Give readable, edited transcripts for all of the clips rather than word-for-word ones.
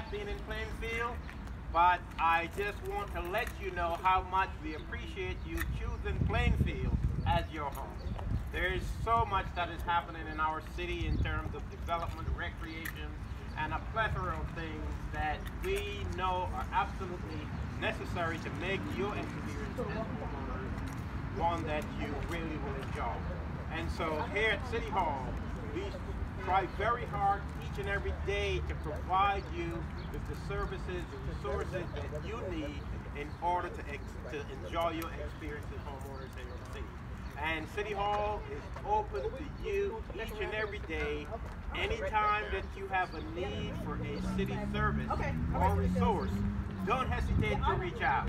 have been in Plainfield, but I just want to let you know how much we appreciate you choosing Plainfield as your home. There is so much that is happening in our city in terms of development, recreation, and a plethora of things that we know are absolutely necessary to make your experience as homeowners one that you really will enjoy. And so here at City Hall, we try very hard each and every day to provide you with the services and resources that you need in order to enjoy your experience as homeowners in your city. And City Hall is open to you each and every day. Anytime that you have a need for a city service or resource, don't hesitate to reach out.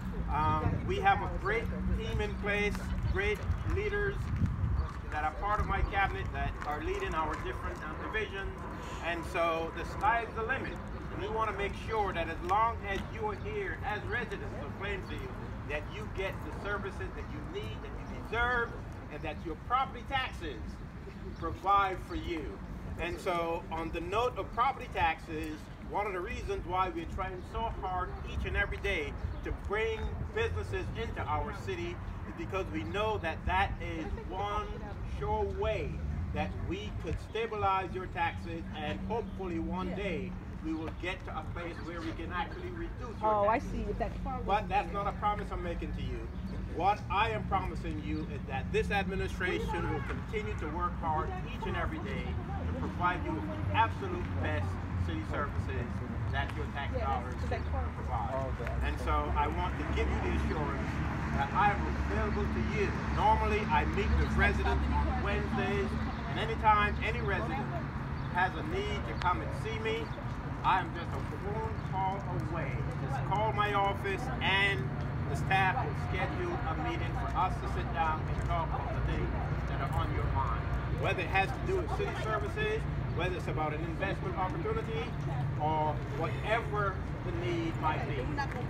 We have a great team in place, great leaders that are part of my cabinet that are leading our different divisions, and so the sky's the limit. We want to make sure that as long as you are here as residents of Plainfield, that you get the services that you need, that you deserve, and that your property taxes provide for you. And so on the note of property taxes, one of the reasons why we're trying so hard each and every day to bring businesses into our city is because we know that that is one sure way that we could stabilize your taxes, and hopefully one day we will get to a place where we can actually reduce your taxes. I see. If that's But that's not a promise I'm making to you. What I am promising you is that this administration will continue to work hard each and every day to provide you with the absolute best city services that your tax dollars can provide. And so I want to give you the assurance that I am available to you. Normally I meet with residents on Wednesdays, and anytime any resident has a need to come and see me, I am just a phone call away. Just call my office and the staff will schedule a meeting for us to sit down and talk about the things that are on your mind. Whether it has to do with city services, whether it's about an investment opportunity, or whatever the need might be.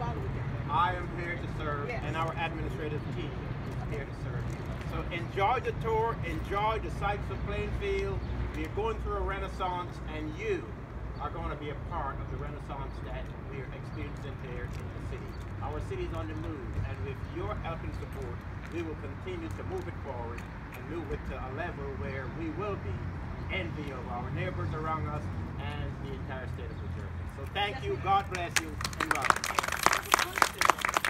I am here to serve, and our administrative team is here to serve. So enjoy the tour, enjoy the sights of Plainfield. We are going through a renaissance, and you are going to be a part of the renaissance that we are experiencing here in the city. Our city is on the move, and with your help and support, we will continue to move it forward and move it to a level where we will be envy of our neighbors around us and the entire state of New Jersey. So thank you, God bless you, and welcome.